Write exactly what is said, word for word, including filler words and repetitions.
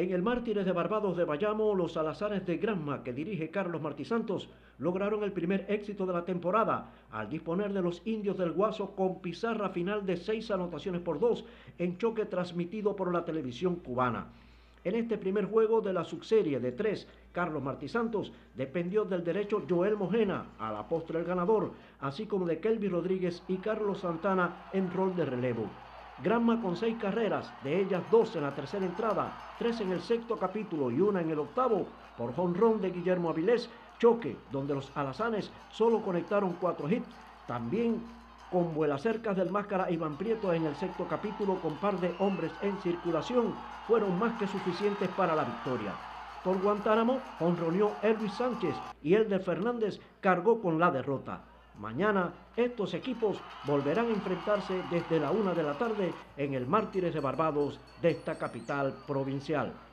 En el Mártires de Barbados de Bayamo, los Alazanes de Granma, que dirige Carlos Martí Santos, lograron el primer éxito de la temporada al disponer de los indios del Guaso con pizarra final de seis anotaciones por dos en choque transmitido por la televisión cubana. En este primer juego de la subserie de tres, Carlos Martí Santos dependió del derecho Joel Mojena, a la postre el ganador, así como de Kelvin Rodríguez y Carlos Santana en rol de relevo. Granma con seis carreras, de ellas dos en la tercera entrada, tres en el sexto capítulo y una en el octavo, por jonrón de Guillermo Avilés, choque donde los alazanes solo conectaron cuatro hits, también con vuelacercas del máscara Iván Prieto en el sexto capítulo con par de hombres en circulación, fueron más que suficientes para la victoria. Por Guantánamo, jonroneó Elvis Sánchez y Elder Fernández cargó con la derrota. Mañana estos equipos volverán a enfrentarse desde la una de la tarde en el Mártires de Barbados de esta capital provincial.